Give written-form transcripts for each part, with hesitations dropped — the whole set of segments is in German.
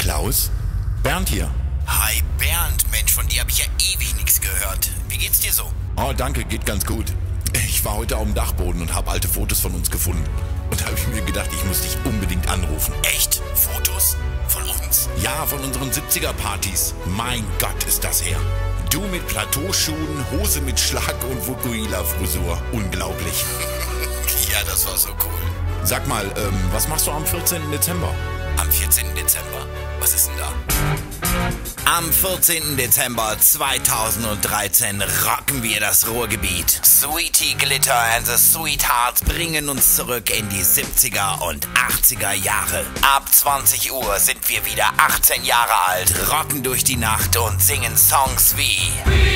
Klaus? Bernd hier. Hi Bernd, Mensch, von dir habe ich ja ewig nichts gehört. Wie geht's dir so? Oh, danke, geht ganz gut. Ich war heute auf dem Dachboden und habe alte Fotos von uns gefunden. Und da habe ich mir gedacht, ich muss dich unbedingt anrufen. Echt? Fotos? Von uns? Ja, von unseren 70er-Partys. Mein Gott, ist das her. Du mit Plateauschuhen, Hose mit Schlag und Fukuhila-Frisur. Unglaublich. Ja, das war so cool. Sag mal, was machst du am 14. Dezember? Am 14. Dezember? Was ist denn da? Am 14. Dezember 2013 rocken wir das Ruhrgebiet. Sweetie Glitter and the Sweethearts bringen uns zurück in die 70er und 80er Jahre. Ab 20 Uhr sind wir wieder 18 Jahre alt, rocken durch die Nacht und singen Songs wie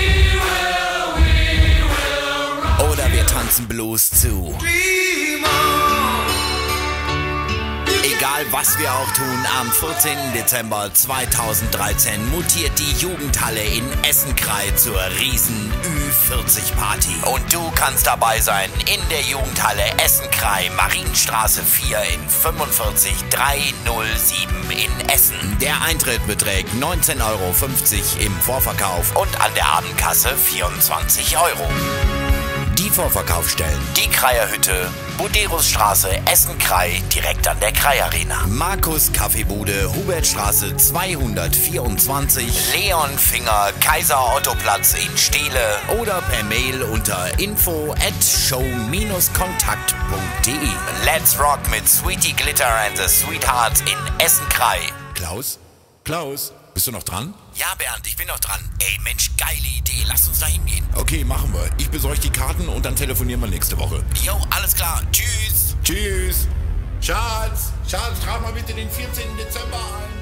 oder wir tanzen Blues zu. Egal was wir auch tun, am 14. Dezember 2013 mutiert die Jugendhalle in Essen-Krei zur riesen Ü40-Party. Und du kannst dabei sein in der Jugendhalle Essen-Krei, Marienstraße 4 in 45307 in Essen. Der Eintritt beträgt 19,50 € im Vorverkauf und an der Abendkasse 24 €. Die Vorverkaufsstellen: die Kreierhütte, Buderusstraße, Essen-Krei, direkt an der Krei-Arena. Markus Kaffeebude, Hubertstraße 224, Leon Finger, Kaiser-Otto-Platz in Steele oder per Mail unter info@show-kontakt.de. Let's rock mit Sweetie Glitter and the Sweethearts in Essen-Krei. Klaus? Klaus? Bist du noch dran? Ja, Bernd, ich bin noch dran. Ey, Mensch, geile Idee. Lass uns da hingehen. Okay, machen wir. Ich besorge die Karten und dann telefonieren wir nächste Woche. Jo, alles klar. Tschüss. Tschüss. Schatz, trag mal bitte den 14. Dezember ein.